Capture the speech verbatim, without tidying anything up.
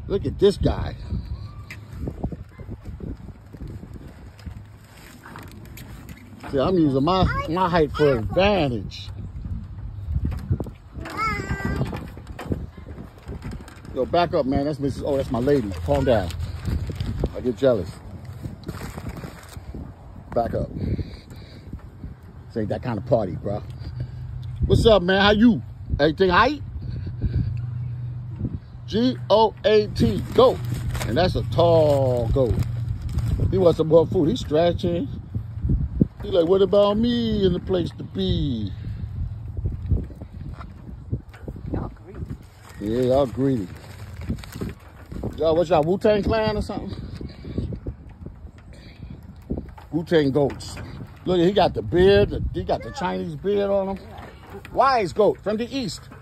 Look at this guy. See, I'm using my, my height for advantage. Yo, back up, man. That's Missus Oh, that's my lady. Calm down. I get jealous. Back up. This ain't that kind of party, bro. What's up, man? How you? Everything height? G O A T, goat. And that's a tall goat. He wants some more food. He's stretching. He like, what about me in the place to be? Y'all greedy. Yeah, y'all greedy. Y'all, what's y'all, Wu-Tang Clan or something? Wu-Tang goats. Look, he got the beard. He got the Chinese beard on him. Wise goat from the east.